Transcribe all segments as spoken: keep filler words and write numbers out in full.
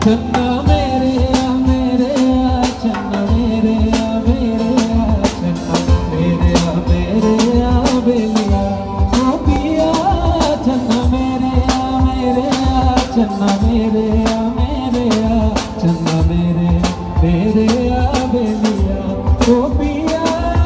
चन्ना मेरे आ मेरे आ चन्ना मेरे आ मेरे आ चन्ना मेरे आ मेरे आ बेलिया ओ पिया चन्ना मेरे आ मेरे आ चन्ना मेरे आ मेरे आ चन्ना मेरे मेरे आ बेलिया ओ पिया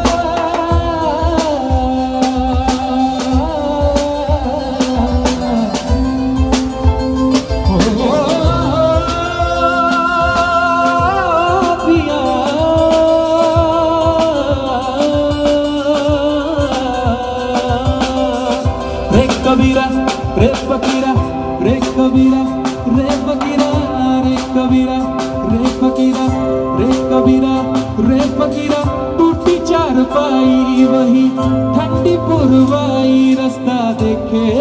कबीरा रे फकीरा रे कबीरा रे फकीरा रे कबीरा रे फकीरा रे कबीरा रे फकीरा टूटी चारपाई वही ठंडी पुरवाई रास्ता देखे